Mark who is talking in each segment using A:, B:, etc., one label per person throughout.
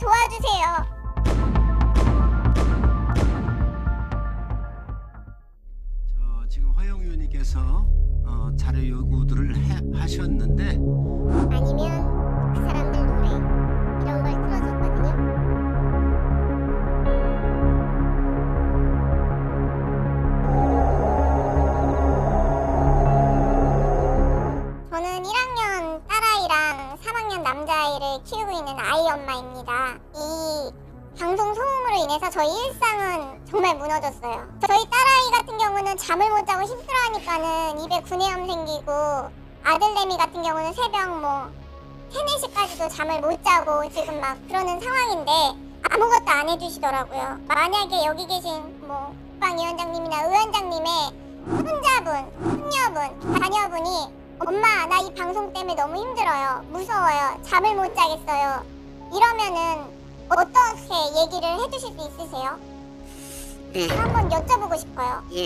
A: 도와주세요.
B: 지금 허영 의원님께서 자료 요구들을 하셨는데
A: 아니면 그 사람들 노래 이런 걸 틀어줬거든요. 저는 1학년 딸아이랑 3학년 남자아이를 키우고 있는 아이 엄마입니다. 이 방송 소음으로 인해서 저희 일상은 정말 무너졌어요. 저희 딸아이 같은 경우는 잠을 못 자고 힘들어하니까는 입에 구내염 생기고, 아들내미 같은 경우는 새벽 3, 4시까지도 잠을 못 자고 지금 막 그러는 상황인데 아무것도 안 해주시더라고요. 만약에 여기 계신 국방위원장님이나 의원장님의 손자분, 손녀분, 자녀분이 엄마 나 이 방송 때문에 너무 힘들어요, 무서워요, 잠을 못 자겠어요 이러면은 어떻게 얘기를 해주실 수 있으세요?
C: 네.
A: 한번 여쭤보고 싶어요.
C: 예.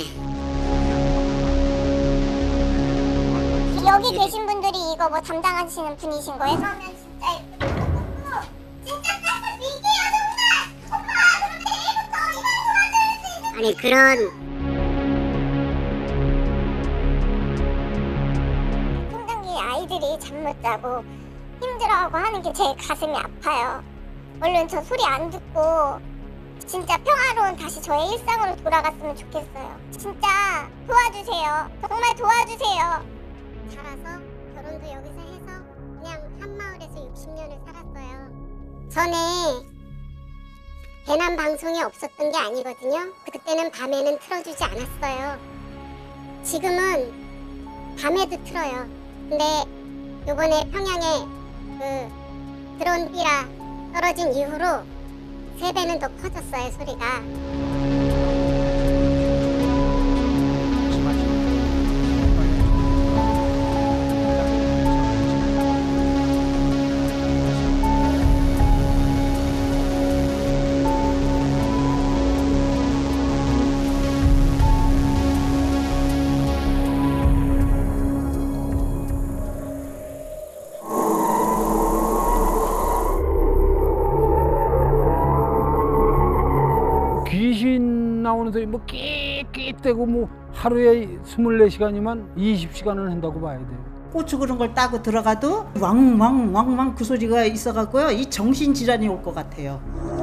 A: 여기 계신 분들이 이거 담당하시는 분이신 거예요? 그러면 진짜 진짜 딱 밀게요 정말! 엄마 그럼 내일부터 이만 도와줘야지.
C: 아니 그런
A: 성장기 아이들이 잠 못 자고 힘들어하고 하는 게 제 가슴이 아파요. 얼른 저 소리 안 듣고 진짜 평화로운 다시 저의 일상으로 돌아갔으면 좋겠어요. 진짜 도와주세요. 정말 도와주세요. 자라서 결혼도 여기서 해서 그냥 한마을에서 60년을 살았어요. 전에 대남 방송이 없었던 게 아니거든요. 그때는 밤에는 틀어주지 않았어요. 지금은 밤에도 틀어요. 근데 요번에 평양에 그 드론 삐라 떨어진 이후로 3배는 더 커졌어요, 소리가.
D: 귀신 나오는 소리 끼끼대고 하루에 24시간이면 20시간을 한다고 봐야 돼요.
E: 고추 그런 걸 따고 들어가도 왕왕 그 소리가 있어갖고요, 이 정신질환이 올 것 같아요.